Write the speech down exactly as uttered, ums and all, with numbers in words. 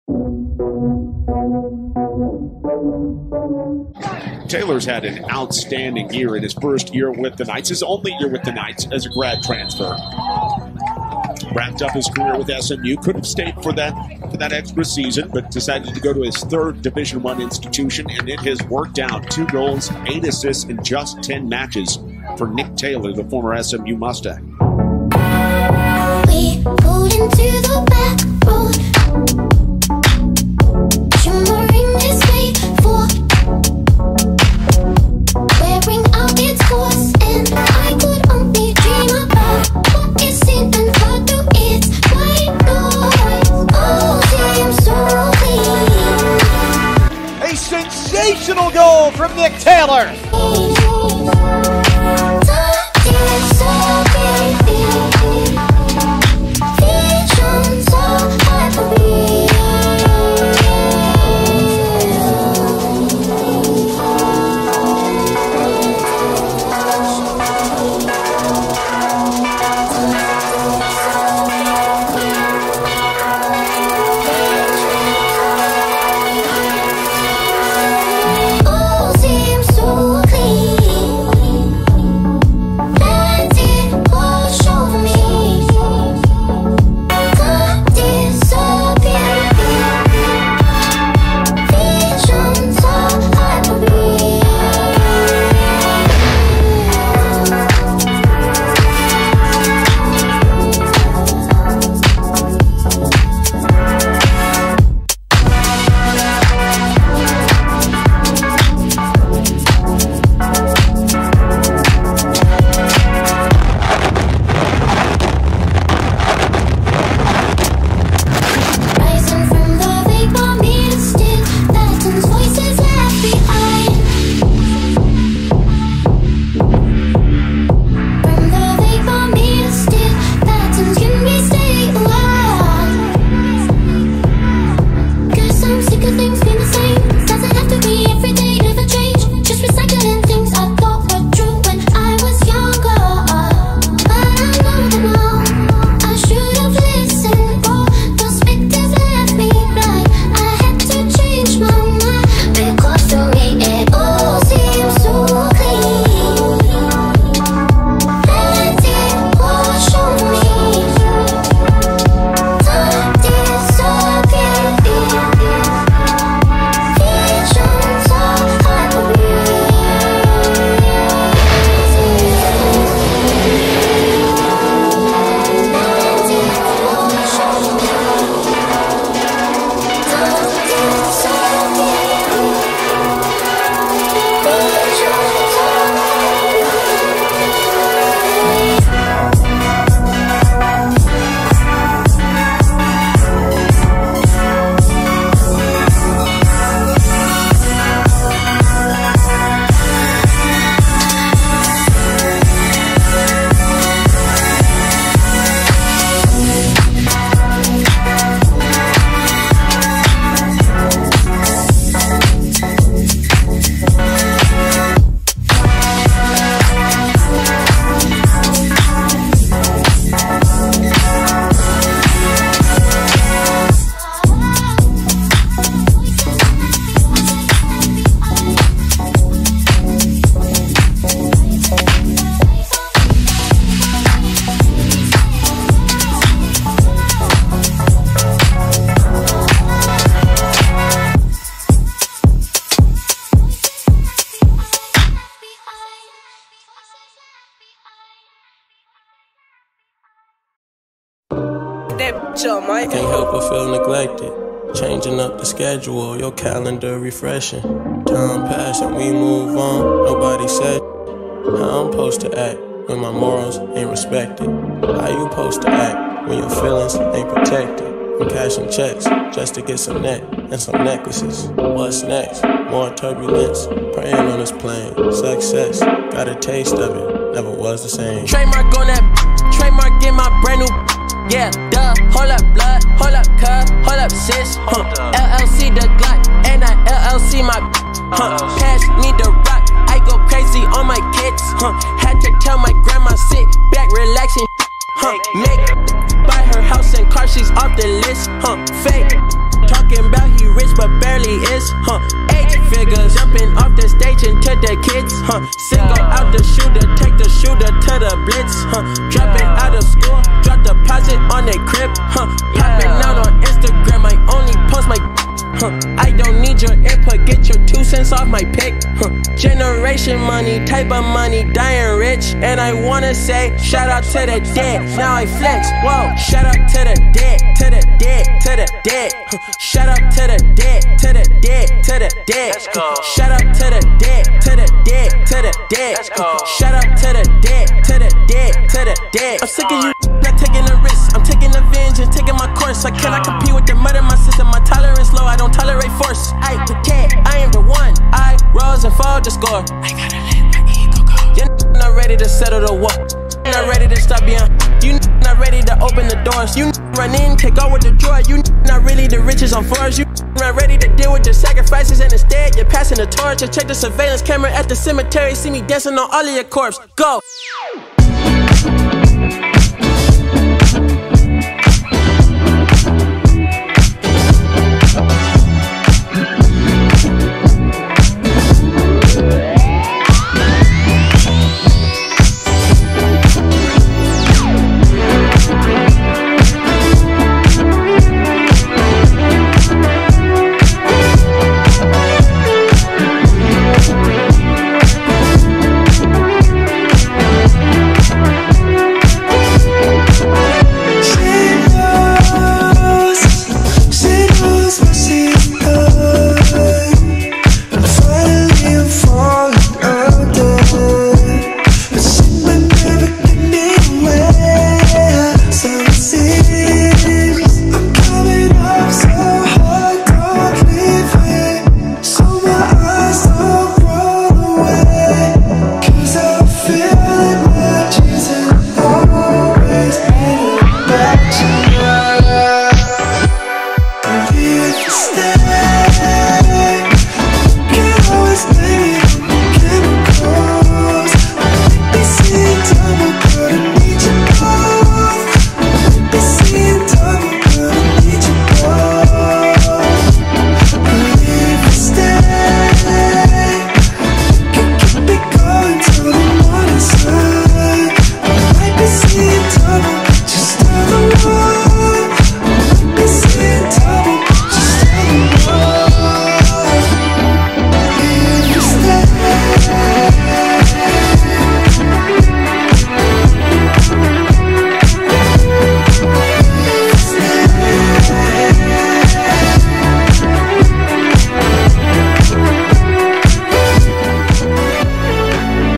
Taylor's had an outstanding year in his first year with the Knights, his only year with the Knights as a grad transfer. Wrapped up his career with S M U, could have stayed for that for that extra season, but decided to go to his third Division One institution, and it has worked out. Two goals, eight assists in just ten matches for Nick Taylor, the former S M U Mustang. We pulled into the back road, shimmering this way for wearing out its course, and I could only dream about what is seen and thought through its white noise. Oh, seems so clean. A sensational goal from Nick Taylor. Can't help but feel neglected. Changing up the schedule, your calendar refreshing. Time passed and we move on. Nobody said how I'm supposed to act when my morals ain't respected. How you supposed to act when your feelings ain't protected? I'm cashing checks just to get some neck and some necklaces. What's next? More turbulence. Praying on this plane. Success. Got a taste of it. Never was the same. Trademark on that. Trademark in my brand new. Yeah, duh. Hold up, blood. Hold up, cuz. Hold up, sis. Huh. L L C the Glock. And I L L C my. Huh. Cash need the rock. I go crazy on my kids. Huh. Had to tell my grandma sit back, relaxing. Huh. Make buy her house and car, she's off the list. Huh. Fake talking huh? Eight figures, jumping off the stage into the kids, huh? Single out the shooter, take the shooter to the blitz, huh? Dropping out of school, drop deposit on their crib, huh? Popping out on Instagram, I only post my huh? I don't need your input, get your two cents off my pick, huh? Generation money, type of money, dying rich. And I wanna say, shout out to the dead. Now I flex, whoa. Shout out to the dead, to the dead, to the dead, huh? Shout out to the dead, to the dead, to the dead. Let's go. Shout out to the dead, to the dead, to the dead. Let's go. Shout out to the dead, to the dead, to the dead. I'm sick of you not taking the risk. I'm taking the vengeance, taking my course. I cannot compete with the mud in my system. My tolerance low, I don't tolerate force. I protect, I am the one. I rose and fall to score. I gotta let my ego go. You're not ready to settle the war. You're not ready to stop being. You not ready to open the doors. You run in, take out with the joy. You not really the riches on floors. You not ready to deal with the sacrifices, and instead you're passing the torch. I check the surveillance camera at the cemetery. See me dancing on all of your corpse. Go.